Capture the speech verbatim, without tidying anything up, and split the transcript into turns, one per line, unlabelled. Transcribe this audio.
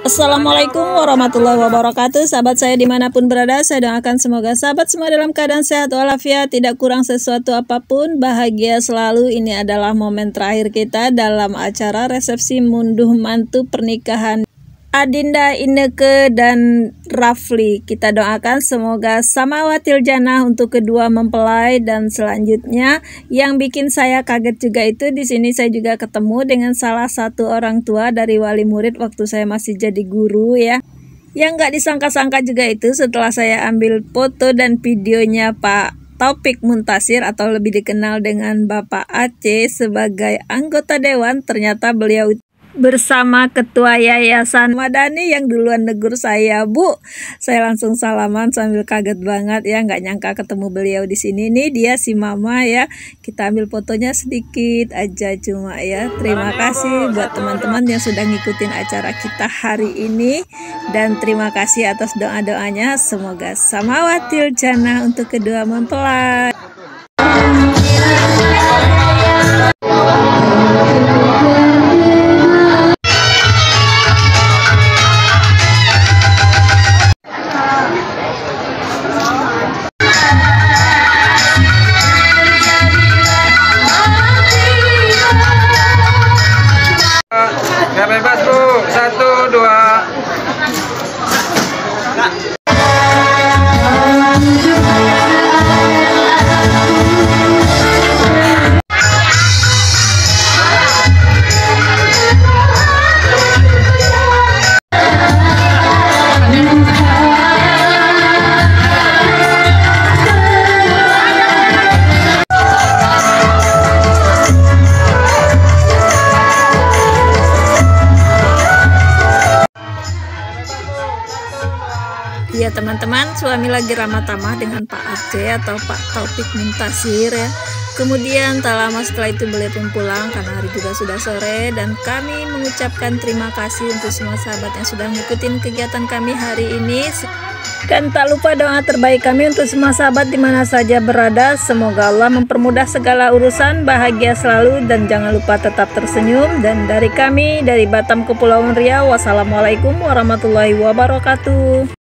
Assalamualaikum warahmatullahi wabarakatuh. Sahabat saya dimanapun berada, saya doakan semoga sahabat semua dalam keadaan sehat walafiat, tidak kurang sesuatu apapun, bahagia selalu. Ini adalah momen terakhir kita dalam acara resepsi munduh mantu pernikahan Adinda Inneke dan Rafli. Kita doakan semoga samawatil jannah untuk kedua mempelai. Dan selanjutnya yang bikin saya kaget juga itu, di sini saya juga ketemu dengan salah satu orang tua dari wali murid waktu saya masih jadi guru ya. Yang nggak disangka-sangka juga itu, setelah saya ambil foto dan videonya Pak Taufik Muntasir atau lebih dikenal dengan Bapak Aceh sebagai anggota dewan, ternyata beliau bersama ketua yayasan Madani yang duluan negur saya. Bu, saya langsung salaman sambil kaget banget ya, nggak nyangka ketemu beliau di sini. Nih dia si mama ya, kita ambil fotonya sedikit aja cuma ya. Terima kasih buat teman-teman yang sudah ngikutin acara kita hari ini, dan terima kasih atas doa-doanya. Semoga samawatil jannah untuk kedua mempelai.
Ya bebas bu, satu dua.
Ya teman-teman, suami lagi ramah tamah dengan Pak Aceh atau Pak Taufik Muntasir ya. Kemudian tak lama setelah itu beliau pun pulang karena hari juga sudah sore, dan kami mengucapkan terima kasih untuk semua sahabat yang sudah ngikutin kegiatan kami hari ini. Dan tak lupa doa terbaik kami untuk semua sahabat di mana saja berada. Semoga Allah mempermudah segala urusan, bahagia selalu, dan jangan lupa tetap tersenyum. Dan dari kami, dari Batam Kepulauan Riau, wassalamualaikum warahmatullahi wabarakatuh.